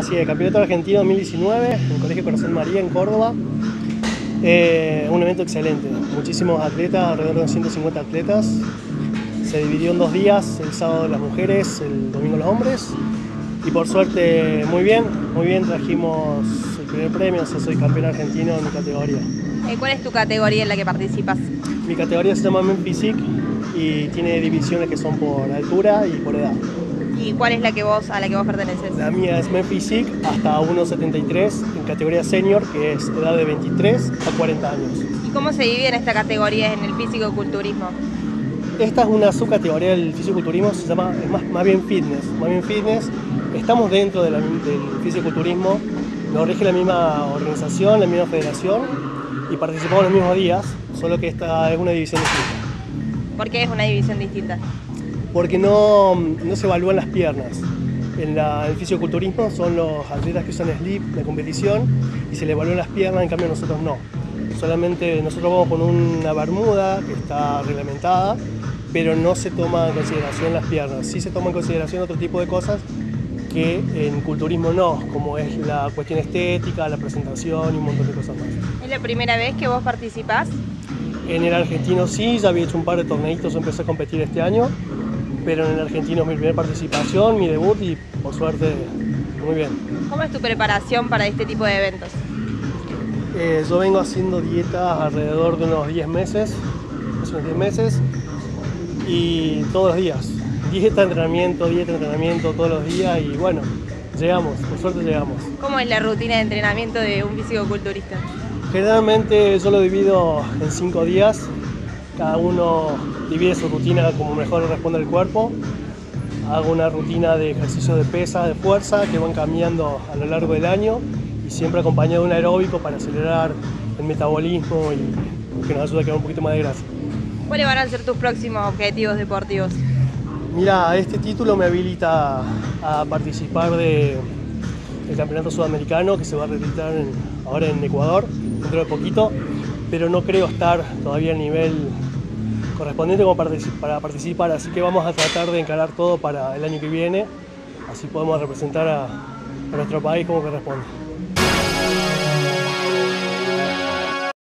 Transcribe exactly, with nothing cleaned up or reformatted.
Así es, Campeonato Argentino dos mil diecinueve, en el Colegio Corazón María, en Córdoba. Eh, un evento excelente, muchísimos atletas, alrededor de ciento cincuenta atletas. Se dividió en dos días, el sábado las mujeres, el domingo los hombres. Y por suerte, muy bien, muy bien, trajimos el primer premio, o sea, soy campeón argentino en mi categoría. ¿Cuál es tu categoría en la que participas? Mi categoría se llama Men Physique y tiene divisiones que son por altura y por edad. ¿Y cuál es la que vos, a la que vos perteneces? La mía es Men Physique hasta uno setenta y tres en categoría senior, que es edad de veintitrés a cuarenta años. ¿Y cómo se divide en esta categoría en el físico-culturismo? Esta es una subcategoría del fisiculturismo, se llama es más, más bien fitness. Más bien fitness, estamos dentro de la, del fisiculturismo, nos rige la misma organización, la misma federación y participamos los mismos días, solo que esta es una división distinta. ¿Por qué es una división distinta? Porque no, no se evalúan las piernas. En la, el fisiculturismo son los atletas que usan slip de competición y se le evalúan las piernas, en cambio nosotros no. Solamente nosotros vamos con una bermuda que está reglamentada, pero no se toma en consideración las piernas. Sí se toma en consideración otro tipo de cosas que en culturismo no, como es la cuestión estética, la presentación y un montón de cosas más. ¿Es la primera vez que vos participás? En el argentino sí, ya había hecho un par de torneitos, empecé a competir este año, pero en el argentino es mi primera participación, mi debut y por suerte muy bien. ¿Cómo es tu preparación para este tipo de eventos? Eh, yo vengo haciendo dieta alrededor de unos diez meses, hace unos diez meses, y todos los días. Dieta, entrenamiento, dieta, entrenamiento todos los días y bueno, llegamos, por suerte llegamos. ¿Cómo es la rutina de entrenamiento de un fisicoculturista? Generalmente yo lo divido en cinco días, cada uno divide su rutina como mejor le responde al cuerpo. Hago una rutina de ejercicios de pesas, de fuerza, que van cambiando a lo largo del año y siempre acompañado de un aeróbico para acelerar el metabolismo y que nos ayuda a quedar un poquito más de grasa. ¿Cuáles van a ser tus próximos objetivos deportivos? Mira, este título me habilita a participar de, del Campeonato Sudamericano que se va a realizar en, ahora en Ecuador, dentro de poquito, pero no creo estar todavía al nivel correspondiente como para participar, así que vamos a tratar de encarar todo para el año que viene, así podemos representar a, a nuestro país como corresponde.